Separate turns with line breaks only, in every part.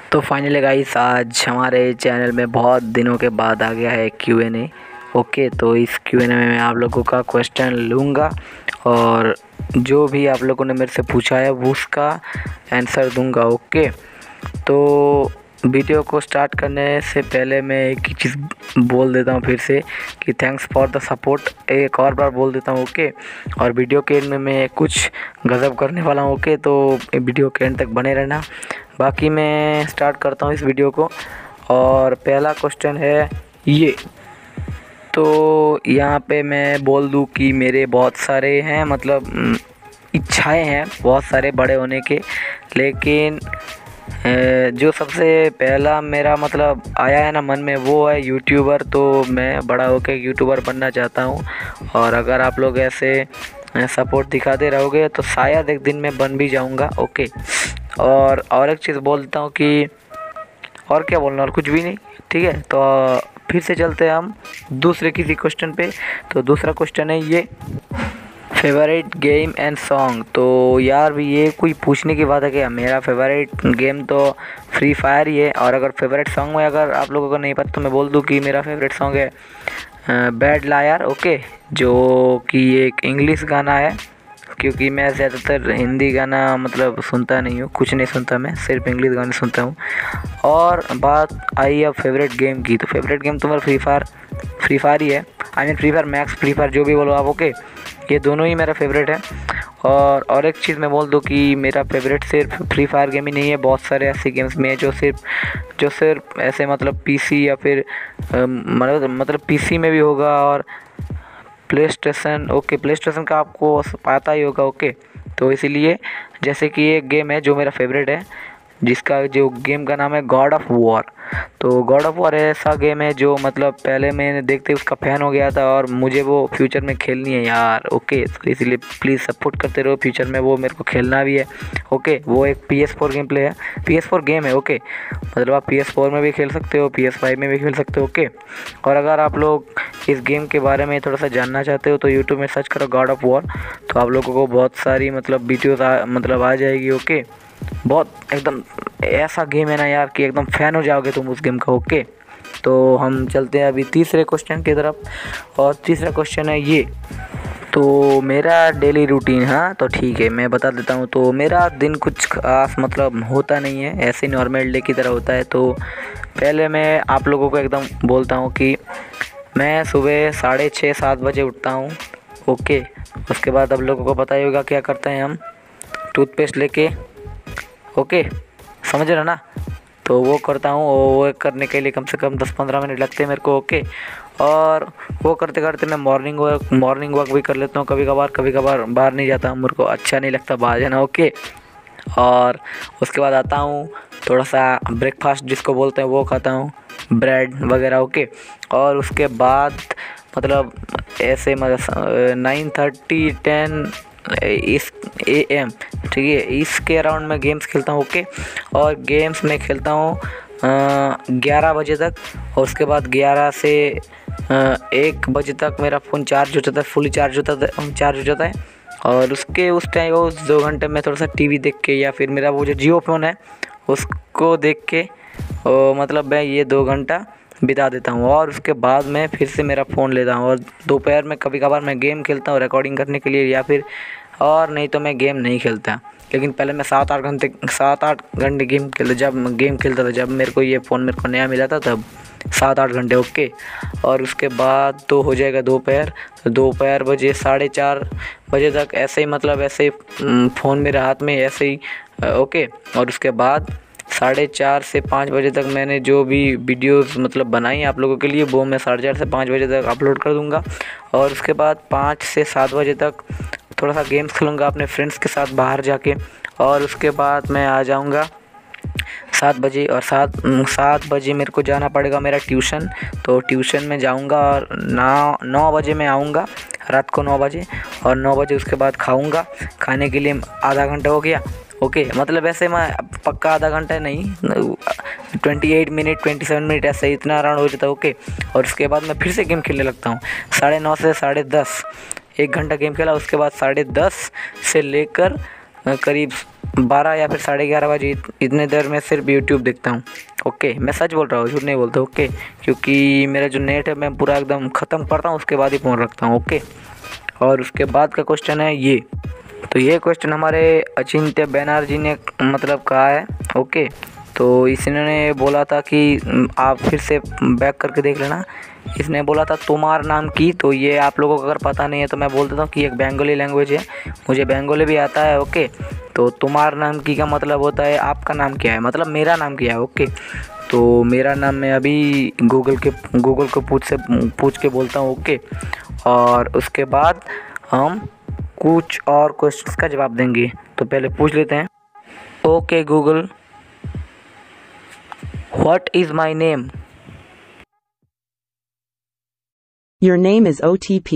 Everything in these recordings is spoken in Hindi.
तो फाइनली गाइस आज हमारे चैनल में बहुत दिनों के बाद आ गया है Q&A। ओके, तो इस Q&A में मैं आप लोगों का क्वेश्चन लूँगा और जो भी आप लोगों ने मेरे से पूछा है वो उसका आंसर दूँगा। ओके, तो वीडियो को स्टार्ट करने से पहले मैं एक ही चीज़ बोल देता हूँ फिर से कि थैंक्स फॉर द सपोर्ट। एक और बार बोल देता हूँ। ओके, और वीडियो के एंड में मैं कुछ गज़ब करने वाला हूँ। ओके, तो वीडियो के एंड तक बने रहना। बाकी मैं स्टार्ट करता हूँ इस वीडियो को और पहला क्वेश्चन है ये। तो यहाँ पे मैं बोल दूँ कि मेरे बहुत सारे हैं, मतलब इच्छाएं हैं बहुत सारे बड़े होने के, लेकिन जो सबसे पहला मेरा मतलब आया है ना मन में वो है यूट्यूबर। तो मैं बड़ा होकर यूट्यूबर बनना चाहता हूँ और अगर आप लोग ऐसे सपोर्ट दिखाते रहोगे तो शायद एक दिन मैं बन भी जाऊँगा। ओके, और एक चीज़ बोलता हूँ कि और क्या बोलना, और कुछ भी नहीं। ठीक है, तो फिर से चलते हैं हम दूसरे किसी क्वेश्चन पे। तो दूसरा क्वेश्चन है ये, फेवरेट गेम एंड सॉन्ग। तो यार भी ये कोई पूछने की बात है क्या? मेरा फेवरेट गेम तो फ्री फायर ही है। और अगर फेवरेट सॉन्ग में अगर आप लोगों को नहीं पता तो मैं बोल दूं कि मेरा फेवरेट सॉन्ग है बैड लायर। ओके, जो कि एक इंग्लिश गाना है, क्योंकि मैं ज़्यादातर हिंदी गाना मतलब सुनता नहीं हूँ, कुछ नहीं सुनता, मैं सिर्फ इंग्लिश गाने सुनता हूँ। और बात आई अब फेवरेट गेम की, तो फेवरेट गेम तो मेरा फ्री फायर ही है। I mean Free Fire Max, Free Fire जो भी बोलो आप। ओके, ये दोनों ही मेरा फेवरेट है। और एक चीज़ मैं बोल दूँ कि मेरा फेवरेट सिर्फ फ्री फायर गेम ही नहीं है, बहुत सारे ऐसे गेम्स में जो सिर्फ ऐसे मतलब पीसी या फिर मतलब पीसी में भी होगा और PlayStation. Okay, PlayStation का आपको पता ही होगा। ओके, तो इसीलिए जैसे कि एक गेम है जो मेरा फेवरेट है, जिसका जो गेम का नाम है गॉड ऑफ वॉर। तो गॉड ऑफ वॉर ऐसा गेम है जो मतलब पहले मैंने देखते उसका फ़ैन हो गया था और मुझे वो फ्यूचर में खेलनी है यार। ओके, तो इसीलिए प्लीज़ सपोर्ट करते रहो, फ्यूचर में वो मेरे को खेलना भी है। ओके, वो एक PS4 गेम प्ले है, PS4 गेम है। ओके, मतलब आप PS4 में भी खेल सकते हो, PS5 में भी खेल सकते हो। ओके, और अगर आप लोग इस गेम के बारे में थोड़ा सा जानना चाहते हो तो यूट्यूब में सर्च करो गॉड ऑफ वॉर, तो आप लोगों को बहुत सारी मतलब वीडियोज़ मतलब आ जाएगी। ओके, बहुत एकदम ऐसा गेम है ना यार कि एकदम फ़ैन हो जाओगे तुम उस गेम का। ओके, तो हम चलते हैं अभी तीसरे क्वेश्चन की तरफ और तीसरा क्वेश्चन है ये। तो मेरा डेली रूटीन, हाँ तो ठीक है मैं बता देता हूँ। तो मेरा दिन कुछ खास मतलब होता नहीं है, ऐसे नॉर्मल डे की तरह होता है। तो पहले मैं आप लोगों को एकदम बोलता हूँ कि मैं सुबह 6:30-7 बजे उठता हूँ। ओके, उसके बाद आप लोगों को पता ही होगा क्या करते हैं हम, टूथपेस्ट लेके। ओके, समझ रहे ना? तो वो करता हूँ, वो करने के लिए कम से कम 10-15 मिनट लगते हैं मेरे को। ओके, और वो करते करते मैं मॉर्निंग वॉक भी कर लेता हूँ कभी कभार बाहर नहीं जाता हूँ, मेरे को अच्छा नहीं लगता बाहर जाना। ओके, और उसके बाद आता हूँ, थोड़ा सा ब्रेकफास्ट जिसको बोलते हैं वो खाता हूँ, ब्रेड वगैरह। ओके, और उसके बाद मतलब ऐसे मतलब 9:30-10 इस AM, ठीक है, इसके अराउंड में गेम्स खेलता हूँ। ओके, और गेम्स में खेलता हूँ 11 बजे तक, और उसके बाद 11 से 1 बजे तक मेरा फ़ोन चार्ज हो जाता है, फुली चार्ज हो जाता है। और उस टाइम उस 2 घंटे में थोड़ा सा टीवी देख के या फिर मेरा वो जो जियो फ़ोन है उसको देख के मतलब मैं ये 2 घंटा बिता देता हूँ। और उसके बाद मैं फिर से मेरा फ़ोन लेता हूँ और दोपहर में कभी कभार मैं गेम खेलता हूँ रिकॉर्डिंग करने के लिए, या फिर और नहीं तो मैं गेम नहीं खेलता। लेकिन पहले मैं 7-8 घंटे गेम खेलता था, जब मेरे को ये फ़ोन मेरे को नया मिला था तब 7-8 घंटे। ओके, और उसके बाद तो हो जाएगा दोपहर, तो दोपहर बजे 4:30 बजे तक ऐसे ही मतलब ऐसे ही फ़ोन मेरे हाथ में ऐसे ही। ओके, और उसके बाद 4:30 से 5 बजे तक मैंने जो भी वीडियोस मतलब बनाई आप लोगों के लिए वो मैं 4:30 से 5 बजे तक अपलोड कर दूंगा। और उसके बाद 5 से 7 बजे तक थोड़ा सा गेम्स खेलूँगा अपने फ्रेंड्स के साथ बाहर जाके। और उसके बाद मैं आ जाऊँगा 7 बजे, और 7 बजे मेरे को जाना पड़ेगा मेरा ट्यूशन। तो ट्यूशन में जाऊँगा और 9 बजे मैं आऊँगा, रात को 9 बजे। और 9 बजे उसके बाद खाऊँगा, खाने के लिए आधा घंटा हो गया। ओके, मतलब ऐसे मैं पक्का आधा घंटा नहीं, 28 मिनट 27 मिनट ऐसे इतना अराउंड हो जाता है। ओके, और उसके बाद मैं फिर से गेम खेलने लगता हूँ 9:30 से 10:30, 1 घंटा गेम खेला। उसके बाद 10:30 से लेकर करीब 12 या फिर 11:30 बजे इतने देर में सिर्फ यूट्यूब देखता हूँ। ओके, मैं सच बोल रहा हूँ, झूठ नहीं बोलता। ओके, क्योंकि मेरा जो नेट है मैं पूरा एकदम ख़त्म करता हूँ, उसके बाद ही फ़ोन रखता हूँ। ओके, और उसके बाद का क्वेश्चन है ये। तो ये क्वेश्चन हमारे अचिंत्य बैनर्जी ने मतलब कहा है। ओके, तो इसने बोला था कि आप फिर से बैक करके देख लेना। इसने बोला था तुम्हार नाम की। तो ये आप लोगों को अगर पता नहीं है तो मैं बोल देता हूँ कि एक बंगाली लैंग्वेज है, मुझे बंगाली भी आता है। ओके, तो तुम्हार नाम की का मतलब होता है आपका नाम क्या है, मतलब मेरा नाम क्या है। ओके, तो मेरा नाम मैं अभी गूगल को पूछ के बोलता हूँ। ओके, और उसके बाद हम कुछ और क्वेश्चंस का जवाब देंगे। तो पहले पूछ लेते हैं। Okay Google, what is my name?
Your name is OTP.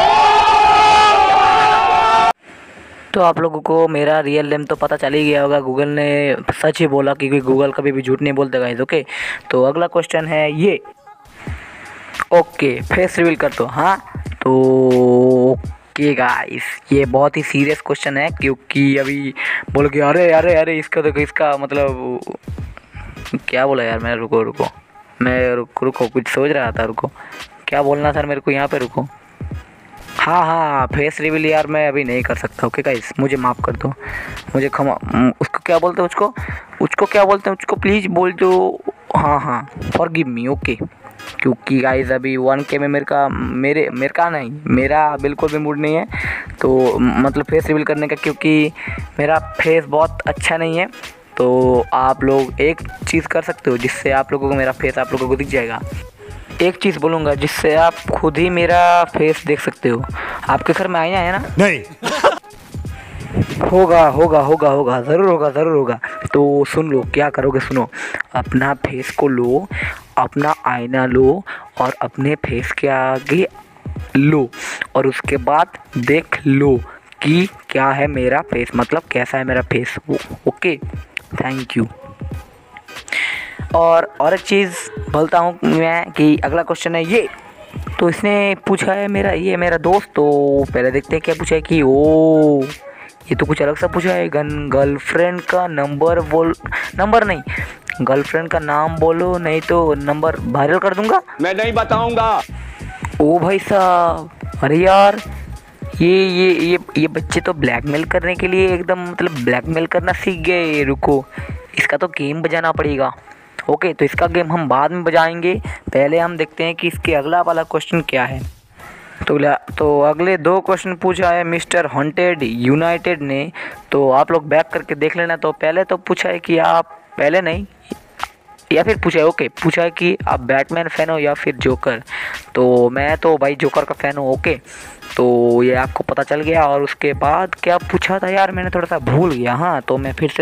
तो आप लोगों को मेरा रियल नेम तो पता चल ही गया होगा। गूगल ने सच ही बोला, क्योंकि गूगल कभी भी झूठ नहीं बोलते गाइस। ओके, तो अगला क्वेश्चन है ये। ओके, फेस रिवील कर दो। हाँ, तो ओके गाइस, ये बहुत ही सीरियस क्वेश्चन है, क्योंकि अभी बोल के अरे अरे अरे इसका देखो, इसका मतलब क्या बोला यार मैं, रुको मैं रुको कुछ सोच रहा था। रुको, क्या बोलना था मेरे को यहाँ पे, रुको। हाँ, फेस रिवील यार मैं अभी नहीं कर सकता। ओके गाइस, मुझे माफ़ कर दो, मुझे क्षमा। उसको क्या बोलते हैं, उसको क्या बोलते हैं, उसको प्लीज़ बोल दो। हाँ, फॉरगिव मी। ओके, क्योंकि गाइस अभी 1K में मेरा बिल्कुल भी मूड नहीं है, तो मतलब फेस रिवील करने का, क्योंकि मेरा फेस बहुत अच्छा नहीं है। तो आप लोग एक चीज़ कर सकते हो जिससे आप लोगों को मेरा फेस आप लोगों को दिख जाएगा। एक चीज़ बोलूँगा जिससे आप खुद ही मेरा फेस देख सकते हो। आपके घर में आईना है ना?
नहीं।
होगा, ज़रूर होगा। तो सुन लो, क्या करोगे सुनो। अपना फेस को लो, अपना आईना लो और अपने फेस के आगे लो, और उसके बाद देख लो कि क्या है मेरा फेस, मतलब कैसा है मेरा फेस। Okay, thank you. और एक चीज़ बोलता हूँ मैं कि अगला क्वेश्चन है ये। तो इसने पूछा है मेरा दोस्त। तो पहले देखते हैं क्या पूछा है कि ये तो कुछ अलग सा पूछा है। गर्लफ्रेंड का नंबर नहीं, गर्लफ्रेंड का नाम बोलो, नहीं तो नंबर वायरल कर दूंगा।
मैं नहीं बताऊंगा।
ओ भाई साहब, अरे यार ये बच्चे तो ब्लैकमेल करने के लिए एकदम मतलब ब्लैकमेल करना सीख गए। रुको, इसका तो गेम बजाना पड़ेगा। ओके, तो इसका गेम हम बाद में बजाएंगे। पहले हम देखते हैं कि इसके अगला वाला क्वेश्चन क्या है। तो अगले 2 क्वेश्चन पूछा है मिस्टर हॉन्टेड यूनाइटेड ने। तो आप लोग बैक करके देख लेना। तो पहले तो पूछा है कि आप पहले नहीं, या फिर पूछा है, ओके, पूछा है कि आप बैटमैन फ़ैन हो या फिर जोकर। तो मैं तो भाई जोकर का फ़ैन हूँ। ओके, तो ये आपको पता चल गया। और उसके बाद क्या पूछा था यार, मैंने थोड़ा सा भूल गया। हाँ, तो मैं फिर से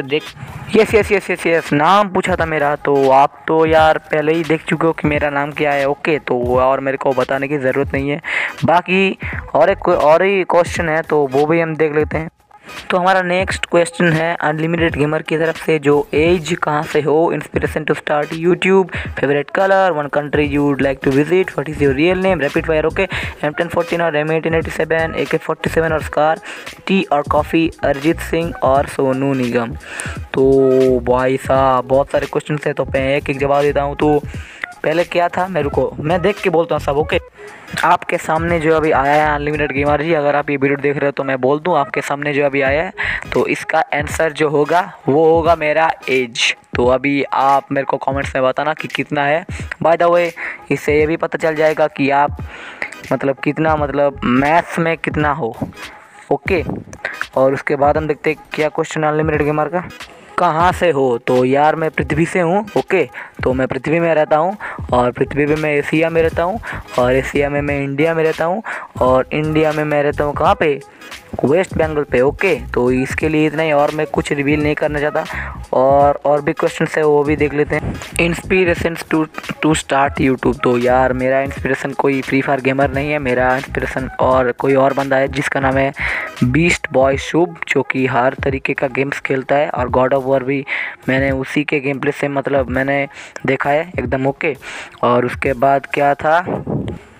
यस, नाम पूछा था मेरा। तो आप तो यार पहले ही देख चुके हो कि मेरा नाम क्या है। ओके, तो और मेरे को बताने की ज़रूरत नहीं है। बाकी और ही क्वेश्चन है, तो वो भी हम देख लेते हैं। तो हमारा नेक्स्ट क्वेश्चन है अनलिमिटेड गेमर की तरफ से, जो एज कहाँ से हो, inspiration to start YouTube, favourite colour, one country you would like to visit, what is your real name, rapid fire. Okay, M1014 और M1887, AK47 और स्कार, टी और कॉफ़ी, अरिजीत सिंह और सोनू निगम। तो भाई साहब बहुत सारे क्वेश्चन है, तो मैं एक जवाब देता हूँ। तो पहले क्या था, मैं देख के बोलता हूँ सब। ओके, आपके सामने जो अभी आया है अनलिमिटेड गेमर जी, अगर आप ये वीडियो देख रहे हो तो मैं बोल दूं आपके सामने जो अभी आया है, तो इसका आंसर जो होगा वो होगा मेरा एज। तो अभी आप मेरे को कमेंट्स में बताना कि कितना है। बाय द वे, इससे ये भी पता चल जाएगा कि आप मतलब कितना मैथ्स में कितना हो। ओके, और उसके बाद हम देखते हैं क्या क्वेश्चन अनलिमिटेड गेमर का। कहाँ से हो? तो यार मैं पृथ्वी से हूँ। ओके, तो मैं पृथ्वी में रहता हूँ, और पृथ्वी पे मैं एशिया में रहता हूँ, और एशिया में मैं इंडिया में रहता हूँ, और इंडिया में मैं रहता हूँ कहाँ पे, वेस्ट बंगाल पे। ओके, तो इसके लिए इतना ही, और मैं कुछ रिवील नहीं करना चाहता। और भी क्वेश्चन है वो भी देख लेते हैं। Inspiration to start YouTube. तो यार मेरा इंस्पिरेशन कोई फ्री फायर गेमर नहीं है, मेरा इंस्पिरेशन और कोई और बंदा है जिसका नाम है बीस्ट बॉय शुभ, जो कि हर तरीके का गेम्स खेलता है, और गॉड ऑफ वॉर भी मैंने उसी के गेम प्ले से मैंने देखा है एकदम। ओके, और उसके बाद क्या था,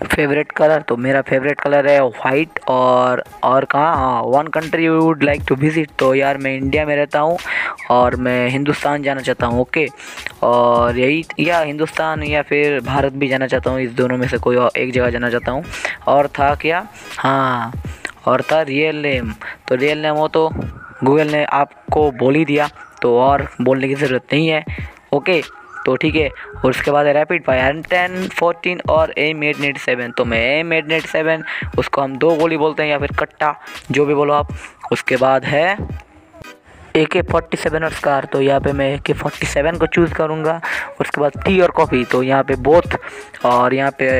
फेवरेट कलर तो मेरा फेवरेट कलर है वाइट। और कहाँ, हाँ, one country you would like to visit, तो यार मैं इंडिया में रहता हूँ और मैं हिंदुस्तान जाना चाहता हूँ। ओके, और यही, या हिंदुस्तान या फिर भारत भी जाना चाहता हूँ, इस दोनों में से कोई एक जगह जाना चाहता हूँ। और था क्या, हाँ, और था रियल नेम। तो रियल नेम हो तो गूगल ने आपको बोल ही दिया, तो और बोलने की ज़रूरत नहीं है। ओके, तो ठीक है। और उसके बाद है रैपिड फायर M10, 14 और M897। तो मैं M897, उसको हम 2 गोली बोलते हैं या फिर कट्टा, जो भी बोलो आप। उसके बाद है AK-47 और स्कार, तो यहाँ पे मैं AK-47 को चूज़ करूँगा। उसके बाद टी और कॉफ़ी, तो यहाँ पे बोथ। और यहाँ पे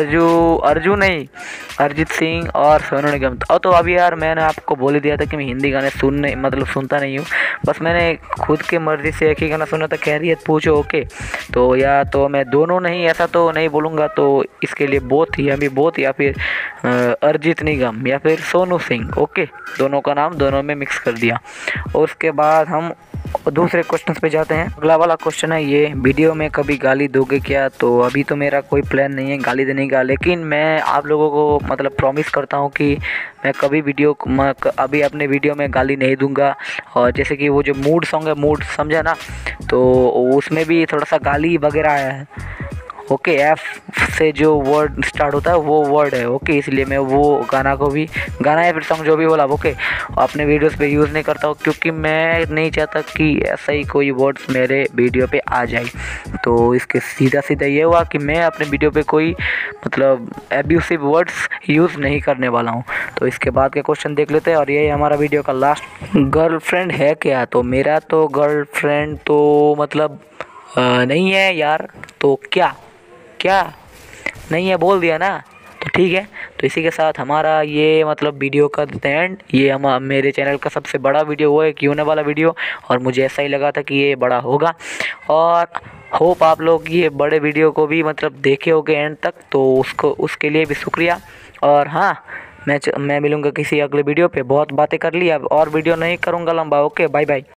अरिजीत सिंह और सोनू निगम। तो अभी यार मैंने आपको बोल ही दिया था कि मैं हिंदी गाने सुनता नहीं हूँ, बस मैंने खुद की मर्ज़ी से एक ही गाना सुना था, खैरियत पूछो। ओके, तो या तो मैं दोनों नहीं, ऐसा तो नहीं बोलूँगा, तो इसके लिए बोथ या फिर अरिजीत निगम या फिर सोनू सिंह। ओके, दोनों का नाम दोनों में मिक्स कर दिया। और उसके बाद हम दूसरे क्वेश्चन पे जाते हैं। अगला वाला क्वेश्चन है ये, वीडियो में कभी गाली दोगे क्या? तो अभी तो मेरा कोई प्लान नहीं है गाली देने का, लेकिन मैं आप लोगों को मतलब प्रॉमिस करता हूँ कि मैं कभी अभी अपने वीडियो में गाली नहीं दूंगा। और जैसे कि वो जो मूड सॉन्ग है, मूड समझा ना, तो उसमें भी थोड़ा सा गाली वगैरह आया है। ओके, एफ से जो वर्ड स्टार्ट होता है वो वर्ड है। ओके, इसलिए मैं वो गाना या फिर सॉन्ग जो भी बोला, ओके, अपने वीडियोस पे यूज़ नहीं करता हूँ, क्योंकि मैं नहीं चाहता कि ऐसा ही कोई वर्ड्स मेरे वीडियो पे आ जाए। तो इसके सीधा ये हुआ कि मैं अपने वीडियो पे कोई मतलब एब्यूसिव वर्ड्स यूज़ नहीं करने वाला हूँ। तो इसके बाद के क्वेश्चन देख लेते हैं, और ये हमारा वीडियो का लास्ट। गर्लफ्रेंड है क्या? तो मेरा तो गर्लफ्रेंड तो मतलब नहीं है यार। तो क्या नहीं है, बोल दिया ना, तो ठीक है। तो इसी के साथ हमारा ये मतलब वीडियो का एंड। ये मेरे चैनल का सबसे बड़ा वीडियो वो है Q&A वाला वीडियो, और मुझे ऐसा ही लगा था कि ये बड़ा होगा, और होप आप लोग ये बड़े वीडियो को भी मतलब देखे होगे एंड तक, तो उसके लिए भी शुक्रिया। और हाँ, मैं मिलूँगा किसी अगले वीडियो पे। बहुत बातें कर ली, अब और वीडियो नहीं करूँगा लंबा। Okay, bye bye.